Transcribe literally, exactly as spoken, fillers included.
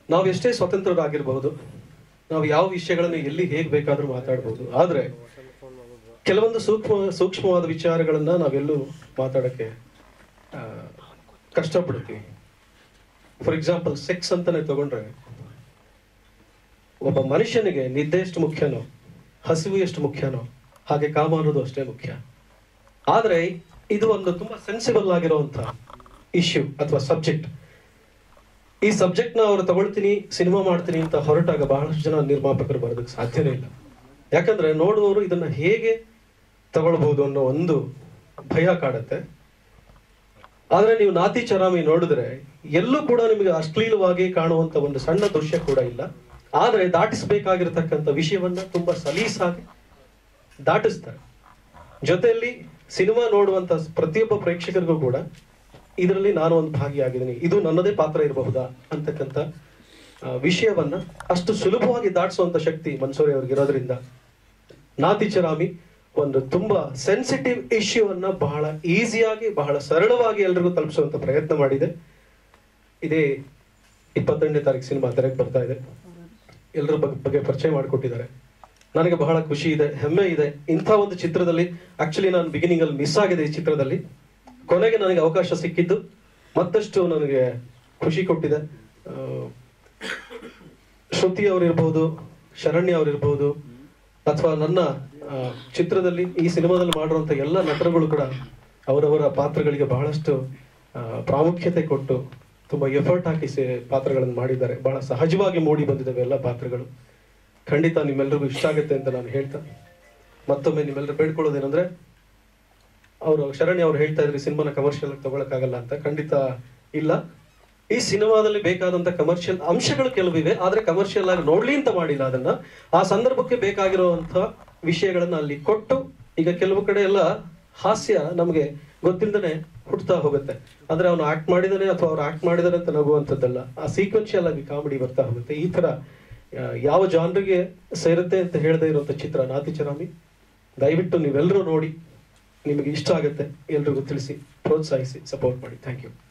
ನಾವು ಎಷ್ಟೇ ಸ್ವತಂತ್ರರಾಗಿರ್ಬಹುದು, ನಾವು ಯಾವ ವಿಷಯಗಳನ್ನು ಎಲ್ಲಿ ಹೇಗೆ ಬೇಕಾದ್ರೂ ಮಾತಾಡ್ಬೋದು, ಆದ್ರೆ ಕೆಲವೊಂದು ಸೂಕ್ಷ್ಮ ಸೂಕ್ಷ್ಮವಾದ ವಿಚಾರಗಳನ್ನ ನಾವೆಲ್ಲೂ ಮಾತಾಡಕ್ಕೆ ಕಷ್ಟಪಡ್ತೀವಿ. ಫಾರ್ ಎಕ್ಸಾಂಪಲ್ ಸೆಕ್ಸ್ ಅಂತಾನೆ ತಗೊಂಡ್ರೆ, ಒಬ್ಬ ಮನುಷ್ಯನಿಗೆ ನಿದ್ದೆ ಎಷ್ಟು ಮುಖ್ಯನೋ, ಹಸಿವು ಎಷ್ಟು ಮುಖ್ಯನೋ, ಹಾಗೆ ಕಾಮ ಅನ್ನೋದು ಅಷ್ಟೇ ಮುಖ್ಯ. ಆದ್ರೆ ಇದು ಒಂದು ತುಂಬಾ ಸೆನ್ಸಿಬಲ್ ಆಗಿರುವಂತ ಇಶ್ಯೂ ಅಥವಾ ಸಬ್ಜೆಕ್ಟ್. ಈ ಸಬ್ಜೆಕ್ಟ್ ನ ಅವರು ತಗೊಳ್ತೀನಿ, ಸಿನಿಮಾ ಮಾಡ್ತೀನಿ ಅಂತ ಹೊರಟಾಗ ಬಹಳಷ್ಟು ಜನ ನಿರ್ಮಾಪಕರು ಬರೋದಕ್ಕೆ ಸಾಧ್ಯನೇ ಇಲ್ಲ. ಯಾಕಂದ್ರೆ ನೋಡುವವರು ಇದನ್ನ ಹೇಗೆ ತಗೊಳ್ಬಹುದು ಅನ್ನೋ ಒಂದು ಭಯ ಕಾಡುತ್ತೆ. ಆದ್ರೆ ನೀವು ನಾತಿಚರಾಮಿ ನೋಡಿದ್ರೆ ಎಲ್ಲೂ ಕೂಡ ನಿಮಗೆ ಅಶ್ಲೀಲವಾಗಿ ಕಾಣುವಂತ ಒಂದು ಸಣ್ಣ ದೃಶ್ಯ ಕೂಡ ಇಲ್ಲ. ಆದ್ರೆ ದಾಟಿಸಬೇಕಾಗಿರತಕ್ಕಂಥ ವಿಷಯವನ್ನ ತುಂಬಾ ಸಲೀಸಾಗಿ ದಾಟಿಸ್ತಾರೆ. ಜೊತೆಯಲ್ಲಿ ಸಿನಿಮಾ ನೋಡುವಂತ ಪ್ರತಿಯೊಬ್ಬ ಪ್ರೇಕ್ಷಕರಿಗೂ ಕೂಡ ಇದರಲ್ಲಿ ನಾನು ಒಂದು ಭಾಗಿಯಾಗಿದ್ದೀನಿ, ಇದು ನನ್ನದೇ ಪಾತ್ರ ಇರಬಹುದಾ ಅಂತಕ್ಕಂಥ ವಿಷಯವನ್ನ ಅಷ್ಟು ಸುಲಭವಾಗಿ ದಾಟಿಸುವಂತ ಶಕ್ತಿ ಮನ್ಸೂರೆ ಅವ್ರಿಗೆ ಇರೋದ್ರಿಂದ ನಾತಿಚರಾಮಿ ಒಂದು ತುಂಬಾ ಸೆನ್ಸಿಟಿವ್ ಇಶ್ಯೂ ಅನ್ನ ಬಹಳ ಈಸಿಯಾಗಿ, ಬಹಳ ಸರಳವಾಗಿ ಎಲ್ರಿಗೂ ತಲುಪಿಸುವಂತ ಪ್ರಯತ್ನ ಮಾಡಿದೆ. ಇದೇ ಇಪ್ಪತ್ತೆಂಟನೇ ತಾರೀಕು ಸಿನಿಮಾ ತೆರೆಗೆ ಬರ್ತಾ ಇದೆ. ಎಲ್ಲರ ಬಗ್ಗೆ ಪರಿಚಯ ಮಾಡಿಕೊಟ್ಟಿದ್ದಾರೆ. ನನಗೆ ಬಹಳ ಖುಷಿ ಇದೆ, ಹೆಮ್ಮೆ ಇದೆ. ಇಂಥ ಒಂದು ಚಿತ್ರದಲ್ಲಿ ಆಕ್ಚುಲಿ ನಾನು ಬಿಗಿನಿಂಗ್ ಅಲ್ಲಿ ಮಿಸ್ ಆಗಿದೆ. ಈ ಚಿತ್ರದಲ್ಲಿ ಕೊನೆಗೆ ನನಗೆ ಅವಕಾಶ ಸಿಕ್ಕಿದ್ದು ಮತ್ತಷ್ಟು ನನಗೆ ಖುಷಿ ಕೊಟ್ಟಿದೆ. ಶ್ರುತಿ ಅವರಿರ್ಬಹುದು, ಶರಣ್ಯ ಅವರಿರ್ಬಹುದು, ಅಥವಾ ನನ್ನ ಚಿತ್ರದಲ್ಲಿ ಈ ಸಿನಿಮಾದಲ್ಲಿ ಮಾಡಿರುವಂತ ಎಲ್ಲ ನಟರುಗಳು ಕೂಡ ಅವರವರ ಪಾತ್ರಗಳಿಗೆ ಬಹಳಷ್ಟು ಪ್ರಾಮುಖ್ಯತೆ ಕೊಟ್ಟು ತುಂಬಾ ಎಫರ್ಟ್ ಹಾಕಿ ಪಾತ್ರಗಳನ್ನು ಮಾಡಿದ್ದಾರೆ. ಬಹಳ ಸಹಜವಾಗಿ ಮೂಡಿ ಬಂದಿದ್ದಾವೆ ಎಲ್ಲ ಪಾತ್ರಗಳು. ಖಂಡಿತ ನಿಮ್ಮೆಲ್ಲರಿಗೂ ಇಷ್ಟ ಆಗುತ್ತೆ ಅಂತ ನಾನು ಹೇಳ್ತಾ ಮತ್ತೊಮ್ಮೆ ನಿಮ್ಮೆಲ್ಲರೂ ಬೇಡ್ಕೊಳ್ಳೋದೇನಂದ್ರೆ, ಅವರು ಶರಣ್ಯ ಅವ್ರು ಹೇಳ್ತಾ ಇದ್ರಿ ಸಿನಿಮಾನ ಕಮರ್ಷಿಯಲ್ ತಗೊಳಕ್ಕಾಗಲ್ಲ ಅಂತ. ಖಂಡಿತ ಇಲ್ಲ. ಈ ಸಿನಿಮಾದಲ್ಲಿ ಬೇಕಾದಂತ ಕಮರ್ಷಿಯಲ್ ಅಂಶಗಳು ಕೆಲವಿವೆ, ಆದ್ರೆ ಕಮರ್ಷಿಯಲ್ ಆಗಿ ನೋಡ್ಲಿ ಅಂತ ಮಾಡಿಲ್ಲ. ಅದನ್ನ ಆ ಸಂದರ್ಭಕ್ಕೆ ಬೇಕಾಗಿರುವಂತ ವಿಷಯಗಳನ್ನ ಅಲ್ಲಿ ಕೊಟ್ಟು, ಈಗ ಕೆಲವು ಕಡೆ ಎಲ್ಲ ಹಾಸ್ಯ ನಮಗೆ ಗೊತ್ತಿಲ್ಲದೇ ಹುಟ್ಟುತ್ತಾ ಹೋಗುತ್ತೆ. ಅಂದ್ರೆ ಅವನು ಆಕ್ಟ್ ಮಾಡಿದಾನೆ ಅಥವಾ ಅವ್ರು ಆಕ್ಟ್ ಮಾಡಿದಾರೆ ಅಂತ ನಗುವಂಥದ್ದಲ್ಲ, ಆ ಸೀಕ್ವೆನ್ಷಿಯಲ್ ಆಗಿ ಕಾಮಿಡಿ ಬರ್ತಾ ಹೋಗುತ್ತೆ. ಈ ತರ ಯಾವ ಜಾನ್ರಿಗೆ ಸೇರುತ್ತೆ ಅಂತ ಹೇಳದೇ ಇರುವಂತ ಚಿತ್ರ ನಾತಿಚರಾಮಿ. ದಯವಿಟ್ಟು ನೀವೆಲ್ಲರೂ ನೋಡಿ, ನಿಮಗೆ ಇಷ್ಟ ಆಗುತ್ತೆ, ಎಲ್ರಿಗೂ ತಿಳಿಸಿ, ಪ್ರೋತ್ಸಾಹಿಸಿ, ಸಪೋರ್ಟ್ ಮಾಡಿ. Thank you.